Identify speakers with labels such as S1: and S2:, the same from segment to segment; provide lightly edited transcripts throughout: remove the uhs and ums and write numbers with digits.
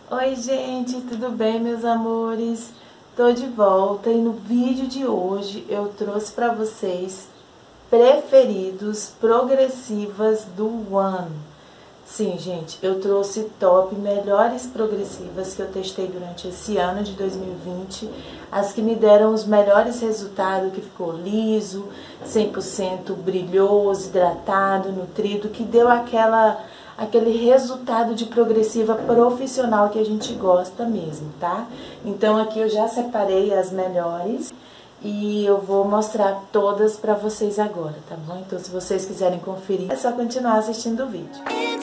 S1: Oi gente, tudo bem meus amores? Tô de volta e no vídeo de hoje eu trouxe para vocês preferidos progressivas do ano. Sim, gente, eu trouxe top melhores progressivas que eu testei durante esse ano de 2020, as que me deram os melhores resultados, que ficou liso, 100% brilhoso, hidratado, nutrido, que deu aquele resultado de progressiva profissional que a gente gosta mesmo, tá? Então aqui eu já separei as melhores e eu vou mostrar todas pra vocês agora, tá bom? Então se vocês quiserem conferir, é só continuar assistindo o vídeo.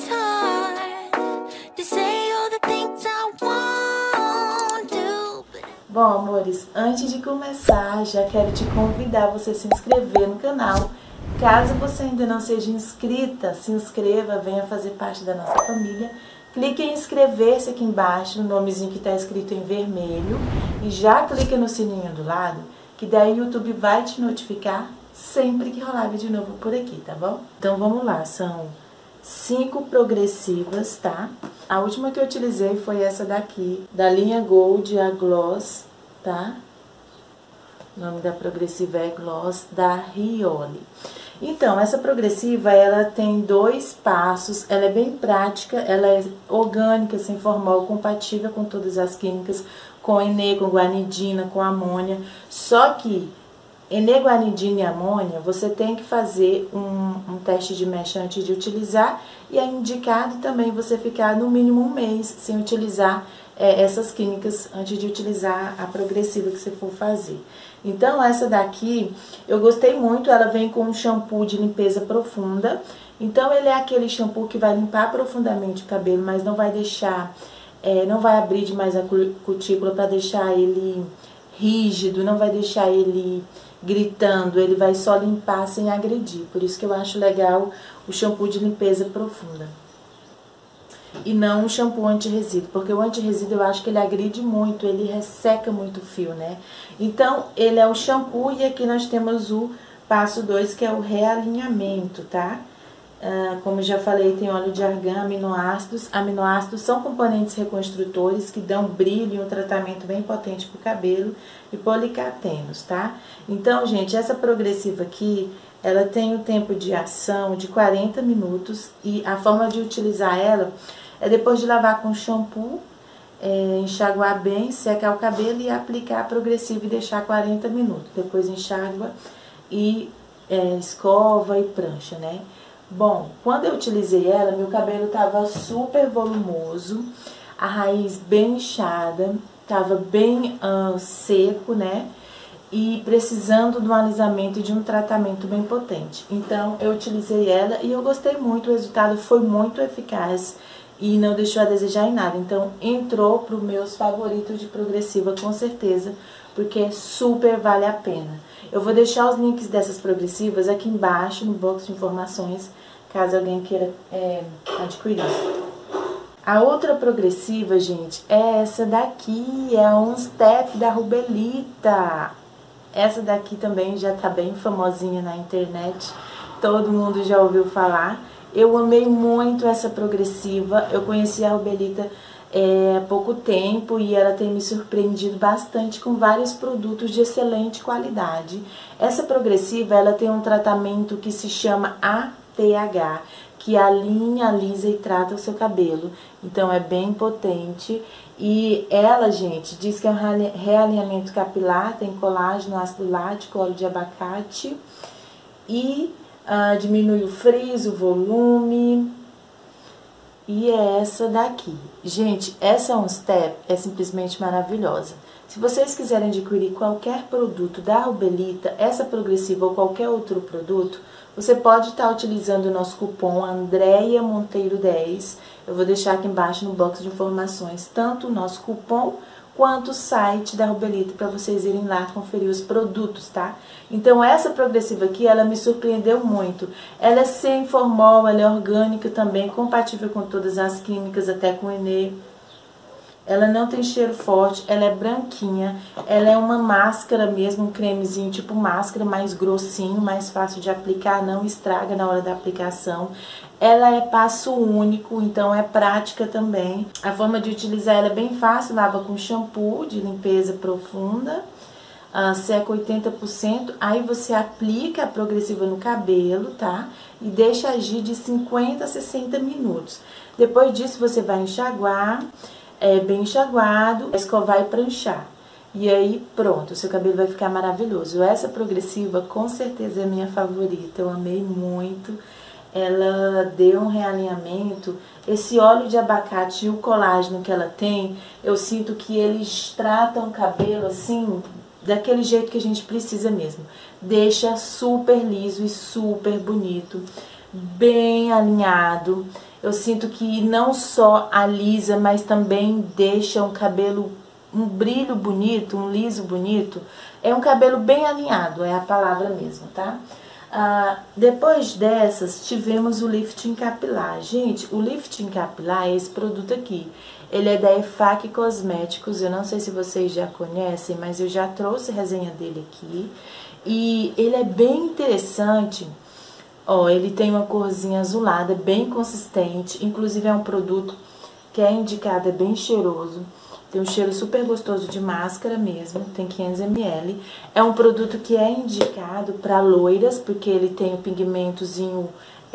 S1: Bom, amores, antes de começar, já quero te convidar a você se inscrever no canal. Caso você ainda não seja inscrita, se inscreva, venha fazer parte da nossa família. Clique em inscrever-se aqui embaixo, no nomezinho que está escrito em vermelho. E já clica no sininho do lado, que daí o YouTube vai te notificar sempre que rolar vídeo novo por aqui, tá bom? Então vamos lá, são 5 progressivas, tá? A última que eu utilizei foi essa daqui, da linha Gold, a Gloss, tá? O nome da progressiva é Gloss, da Rioli. Então, essa progressiva, ela tem 2 passos, ela é bem prática, ela é orgânica, sem formol, compatível com todas as químicas, com Enê, com guanidina, com amônia, só que Eneguanidina e amônia, você tem que fazer um teste de mecha antes de utilizar e é indicado também você ficar no mínimo 1 mês sem utilizar essas químicas antes de utilizar a progressiva que você for fazer. Então, essa daqui eu gostei muito, ela vem com um shampoo de limpeza profunda. Então, ele é aquele shampoo que vai limpar profundamente o cabelo, mas não vai deixar, não vai abrir demais a cutícula para deixar ele rígido, não vai deixar ele gritando, ele vai só limpar sem agredir. Por isso que eu acho legal o shampoo de limpeza profunda. E não o shampoo anti-resíduo, porque o anti-resíduo eu acho que ele agride muito, ele resseca muito o fio, né? Então, ele é o shampoo e aqui nós temos o passo 2, que é o realinhamento, tá? Como eu já falei, tem óleo de argan, aminoácidos. Aminoácidos são componentes reconstrutores que dão brilho e um tratamento bem potente para o cabelo e policatenos, tá? Então, gente, essa progressiva aqui, ela tem o tempo de ação de 40 minutos e a forma de utilizar ela é depois de lavar com shampoo, enxaguar bem, secar o cabelo e aplicar a progressiva e deixar 40 minutos. Depois enxágua e escova e prancha, né? Bom, quando eu utilizei ela, meu cabelo tava super volumoso, a raiz bem inchada, tava bem seco, né? E precisando de um alisamento e de um tratamento bem potente. Então, eu utilizei ela e eu gostei muito, o resultado foi muito eficaz e não deixou a desejar em nada. Então, entrou para os meus favoritos de progressiva, com certeza, porque super vale a pena. Eu vou deixar os links dessas progressivas aqui embaixo, no box de informações, caso alguém queira adquirir. A outra progressiva, gente, é essa daqui, é a On Step da Rubelita. Essa daqui também já tá bem famosinha na internet, todo mundo já ouviu falar. Eu amei muito essa progressiva, eu conheci a Rubelita há pouco tempo e ela tem me surpreendido bastante com vários produtos de excelente qualidade. Essa progressiva, ela tem um tratamento que se chama ATH, que alinha, alisa e trata o seu cabelo. Então, é bem potente. E ela, gente, diz que é um realinhamento capilar, tem colágeno, ácido lático, óleo de abacate e diminui o frizz, o volume. E é essa daqui. Gente, essa On Step é simplesmente maravilhosa. Se vocês quiserem adquirir qualquer produto da Rubelita, essa progressiva ou qualquer outro produto, você pode estar utilizando o nosso cupom Andréia Monteiro 10. Eu vou deixar aqui embaixo no box de informações, tanto o nosso cupom quanto o site da Rubelita, para vocês irem lá conferir os produtos, tá? Então, essa progressiva aqui, ela me surpreendeu muito. Ela é sem formol, ela é orgânica também, compatível com todas as químicas, até com Enê. Ela não tem cheiro forte, ela é branquinha, ela é uma máscara mesmo, um cremezinho tipo máscara, mais grossinho, mais fácil de aplicar, não estraga na hora da aplicação. Ela é passo único, então é prática também. A forma de utilizar ela é bem fácil, lava com shampoo de limpeza profunda, seca 80%, aí você aplica a progressiva no cabelo, tá? E deixa agir de 50 a 60 minutos. Depois disso você vai enxaguar, bem enxaguado, escovar e pranchar. E aí pronto, o seu cabelo vai ficar maravilhoso. Essa progressiva com certeza é a minha favorita, eu amei muito. Ela deu um realinhamento. Esse óleo de abacate e o colágeno que ela tem, eu sinto que eles tratam o cabelo assim, daquele jeito que a gente precisa mesmo. Deixa super liso e super bonito, bem alinhado. Eu sinto que não só alisa, mas também deixa um cabelo, um brilho bonito, um liso bonito. É um cabelo bem alinhado, é a palavra mesmo, tá? Depois dessas, tivemos o lifting capilar. Gente, o lifting capilar é esse produto aqui. Ele é da EFAC Cosméticos, eu não sei se vocês já conhecem, mas eu já trouxe resenha dele aqui. E ele é bem interessante, ó, ele tem uma corzinha azulada, bem consistente. Inclusive é um produto que é indicado, é bem cheiroso. Tem um cheiro super gostoso de máscara mesmo, tem 500 ml. É um produto que é indicado para loiras, porque ele tem o pigmentozinho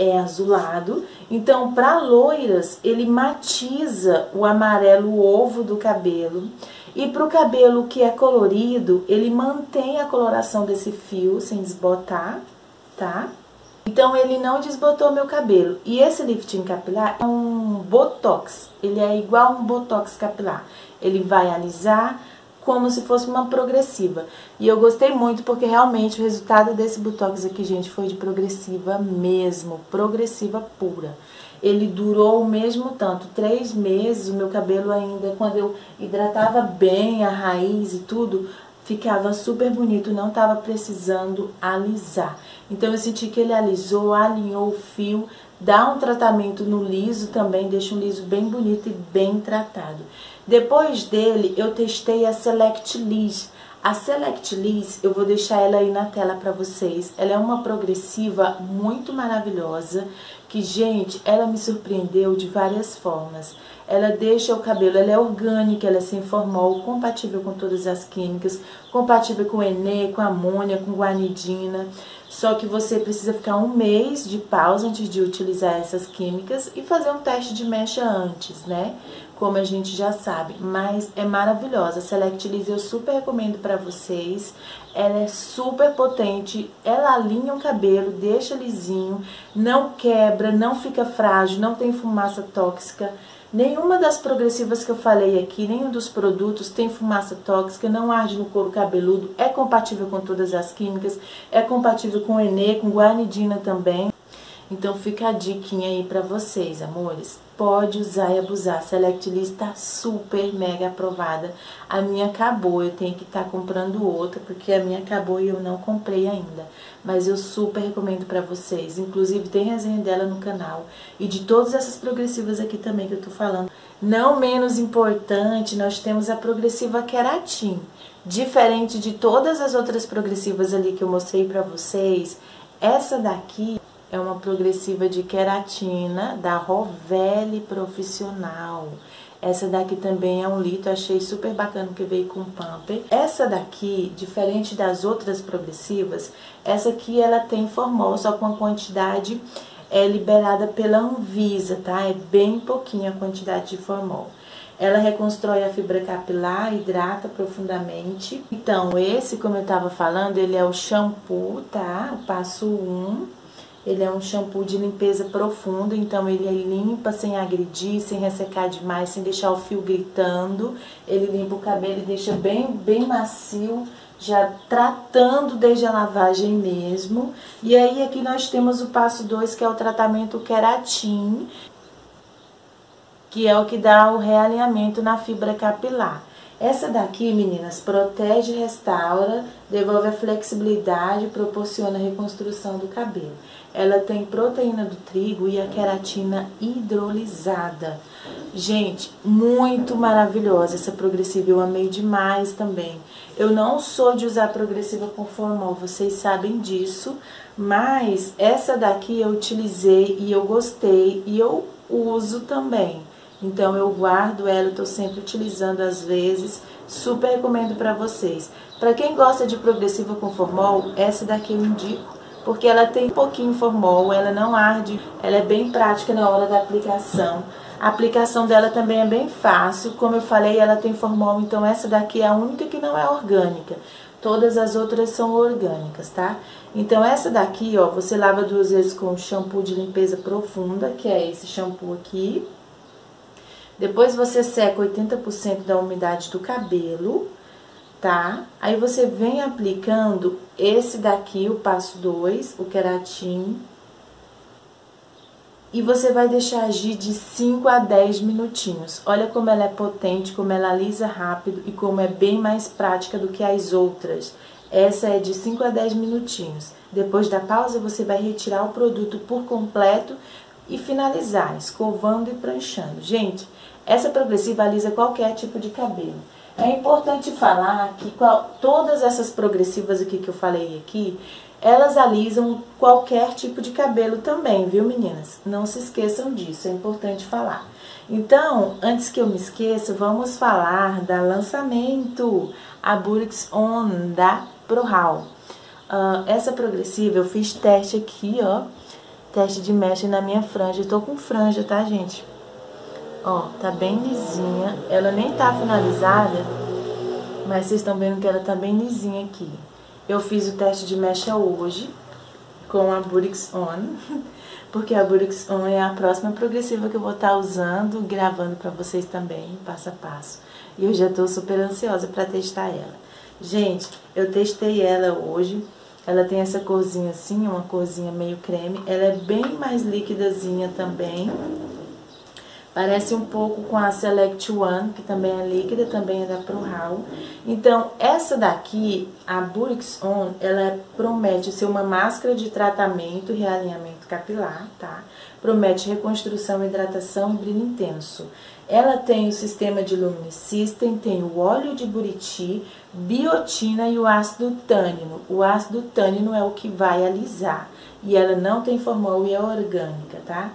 S1: azulado. Então, para loiras, ele matiza o amarelo ovo do cabelo. E para o cabelo que é colorido, ele mantém a coloração desse fio sem desbotar, tá? Então, ele não desbotou meu cabelo. E esse lifting capilar é um botox. Ele é igual um botox capilar. Ele vai alisar como se fosse uma progressiva. E eu gostei muito porque realmente o resultado desse botox aqui, gente, foi de progressiva mesmo. Progressiva pura. Ele durou o mesmo tanto, 3 meses. O meu cabelo ainda, quando eu hidratava bem a raiz e tudo, ficava super bonito, não estava precisando alisar. Então eu senti que ele alisou, alinhou o fio, dá um tratamento no liso também, deixa um liso bem bonito e bem tratado. Depois dele, eu testei a Select Liss. A Select Liss, eu vou deixar ela aí na tela para vocês. Ela é uma progressiva muito maravilhosa, que, gente, ela me surpreendeu de várias formas. Ela deixa o cabelo, ela é orgânica, ela é sem formol, compatível com todas as químicas, compatível com Enê, com amônia, com guanidina. Só que você precisa ficar 1 mês de pausa antes de utilizar essas químicas e fazer um teste de mecha antes, né? Como a gente já sabe, mas é maravilhosa. A Select Liss eu super recomendo para vocês. Ela é super potente, ela alinha o cabelo, deixa lisinho, não quebra, não fica frágil, não tem fumaça tóxica. Nenhuma das progressivas que eu falei aqui, nenhum dos produtos tem fumaça tóxica, não arde no couro cabeludo, é compatível com todas as químicas, é compatível com Enê, com guanidina também. Então fica a diquinha aí pra vocês, amores. Pode usar e abusar. A Select Liss tá super mega aprovada. A minha acabou, eu tenho que estar comprando outra, porque a minha acabou e eu não comprei ainda. Mas eu super recomendo pra vocês. Inclusive tem resenha dela no canal. E de todas essas progressivas aqui também que eu tô falando. Não menos importante, nós temos a progressiva Keratin. Diferente de todas as outras progressivas ali que eu mostrei pra vocês, essa daqui é uma progressiva de queratina da Rovelli Profissional. Essa daqui também é 1 litro, achei super bacana porque veio com pamper. Essa daqui, diferente das outras progressivas, essa aqui ela tem formol, só com a quantidade liberada pela Anvisa, tá? É bem pouquinha a quantidade de formol. Ela reconstrói a fibra capilar, hidrata profundamente. Então, esse, como eu tava falando, ele é o shampoo, tá? O passo 1. Ele é um shampoo de limpeza profunda, então ele limpa sem agredir, sem ressecar demais, sem deixar o fio gritando. Ele limpa o cabelo e deixa bem macio, já tratando desde a lavagem mesmo. E aí aqui nós temos o passo 2, que é o tratamento Keratin, que é o que dá o realinhamento na fibra capilar. Essa daqui, meninas, protege, restaura, devolve a flexibilidade, proporciona a reconstrução do cabelo. ela tem proteína do trigo e a queratina hidrolisada. Gente, muito maravilhosa essa progressiva, eu amei demais também. Eu não sou de usar progressiva com formol, vocês sabem disso, mas essa daqui eu utilizei e eu gostei e eu uso também. Então eu guardo ela, eu tô sempre utilizando às vezes, super recomendo pra vocês. Pra quem gosta de progressiva com formol, essa daqui eu indico, porque ela tem um pouquinho formol, ela não arde, ela é bem prática na hora da aplicação. A aplicação dela também é bem fácil, como eu falei, ela tem formol, então essa daqui é a única que não é orgânica. Todas as outras são orgânicas, tá? Então essa daqui, ó, você lava 2 vezes com shampoo de limpeza profunda, que é esse shampoo aqui. Depois você seca 80% da umidade do cabelo, tá? Aí você vem aplicando esse daqui, o passo 2, o Keratin. E você vai deixar agir de 5 a 10 minutinhos. Olha como ela é potente, como ela alisa rápido e como é bem mais prática do que as outras. Essa é de 5 a 10 minutinhos. Depois da pausa, você vai retirar o produto por completo e finalizar, escovando e pranchando. Gente, essa progressiva alisa qualquer tipo de cabelo. É importante falar que todas essas progressivas aqui que eu falei aqui, elas alisam qualquer tipo de cabelo também, viu, meninas? Não se esqueçam disso, é importante falar. Então, antes que eu me esqueça, vamos falar da lançamento, a Burix On da ProHaul. Essa progressiva eu fiz teste aqui, ó, teste de mecha na minha franja. Eu tô com franja, tá, gente? Ó, tá bem lisinha. Ela nem tá finalizada, mas vocês estão vendo que ela tá bem lisinha aqui. Eu fiz o teste de mecha hoje com a Burix On, porque a Burix On é a próxima progressiva que eu vou estar usando, gravando pra vocês também, passo a passo. E eu já tô super ansiosa pra testar ela. Gente, eu testei ela hoje. Ela tem essa corzinha assim, uma corzinha meio creme. Ela é bem mais líquidazinha também. Parece um pouco com a Select One, que também é líquida, também é da ProHaul. Então, essa daqui, a Burix On, ela promete ser uma máscara de tratamento e realinhamento capilar, tá? Promete reconstrução, hidratação e brilho intenso. Ela tem o sistema de Luminisystem, tem o óleo de buriti, biotina e o ácido tânino. O ácido tânino é o que vai alisar. E ela não tem formol e é orgânica, tá?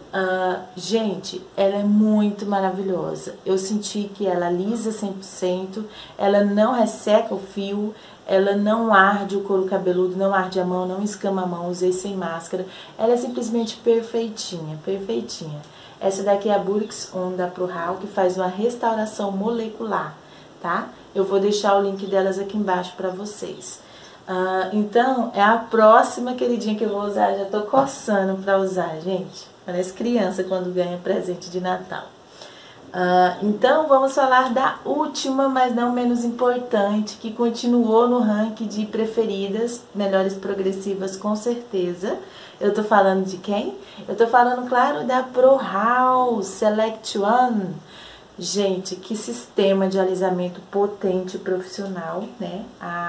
S1: Gente, ela é muito maravilhosa. Eu senti que ela alisa 100%, ela não resseca o fio, ela não arde o couro cabeludo, não arde a mão, não escama a mão, usei sem máscara. Ela é simplesmente perfeitinha, perfeitinha. Essa daqui é a Burix On da ProHaul, que faz uma restauração molecular, tá? Eu vou deixar o link delas aqui embaixo pra vocês. Então, é a próxima queridinha que eu vou usar. Já tô coçando pra usar, gente. Parece criança quando ganha presente de Natal. Então, vamos falar da última, mas não menos importante, que continuou no ranking de preferidas, melhores progressivas com certeza. Eu tô falando de quem? Eu tô falando, claro, da ProHaul Select One. Gente, que sistema de alisamento potente e profissional, né?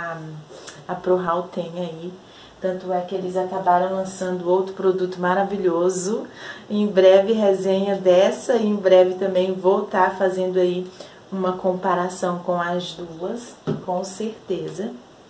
S1: A ProHaul tem aí. Tanto é que eles acabaram lançando outro produto maravilhoso. Em breve resenha dessa e em breve também vou estar fazendo aí uma comparação com as duas, com certeza.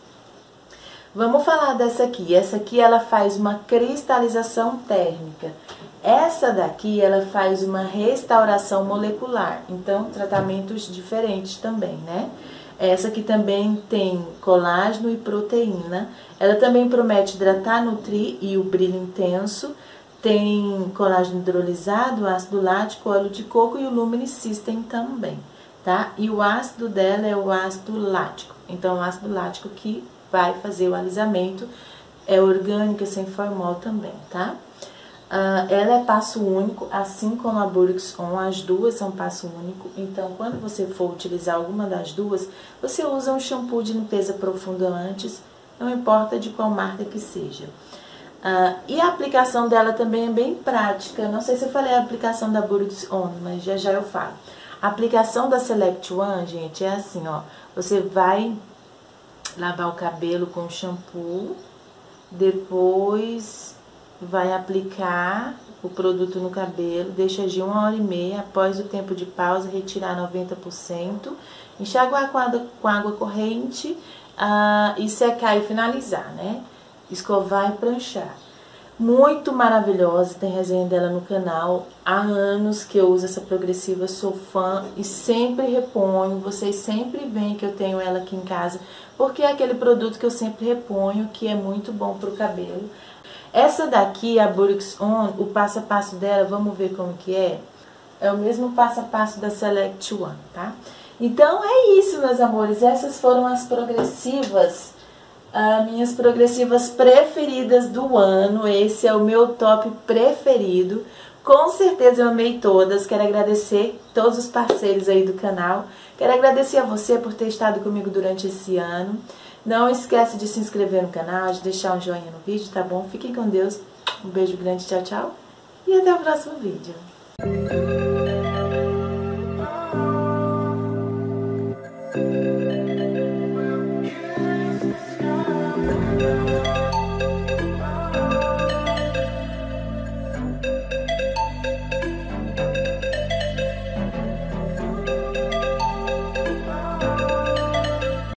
S1: Vamos falar dessa aqui. Essa aqui ela faz uma cristalização térmica. Essa daqui ela faz uma restauração molecular. Então, tratamentos diferentes também, né? Essa aqui também tem colágeno e proteína. Ela também promete hidratar, nutrir e o brilho intenso. Tem colágeno hidrolisado, ácido lático, óleo de coco e o Luminisystem também, tá? E o ácido dela é o ácido lático. Então, o ácido lático que vai fazer o alisamento é orgânica, sem formol também, tá? Ela é passo único, assim como a Burix On, as duas são passo único. Então, quando você for utilizar alguma das duas, você usa um shampoo de limpeza profunda antes, não importa de qual marca que seja. E a aplicação dela também é bem prática. Não sei se eu falei a aplicação da Burix On, mas já eu falo. A aplicação da Select One, gente, é assim, ó. Você vai lavar o cabelo com shampoo, depois vai aplicar o produto no cabelo, deixa agir 1h30, após o tempo de pausa, retirar 90%, enxaguar com água corrente e secar e finalizar, né? Escovar e pranchar. Muito maravilhosa, tem resenha dela no canal. Há anos que eu uso essa progressiva, sou fã e sempre reponho. Vocês sempre veem que eu tenho ela aqui em casa, porque é aquele produto que eu sempre reponho, que é muito bom para o cabelo. Essa daqui, a Burix On, o passo a passo dela, vamos ver como que é? É o mesmo passo a passo da Select One, tá? Então é isso, meus amores, essas foram as progressivas, minhas progressivas preferidas do ano. Esse é o meu top preferido. Com certeza eu amei todas. Quero agradecer todos os parceiros aí do canal. Quero agradecer a você por ter estado comigo durante esse ano. Não esquece de se inscrever no canal, de deixar um joinha no vídeo, tá bom? Fiquem com Deus. Um beijo grande, tchau, tchau. E até o próximo vídeo.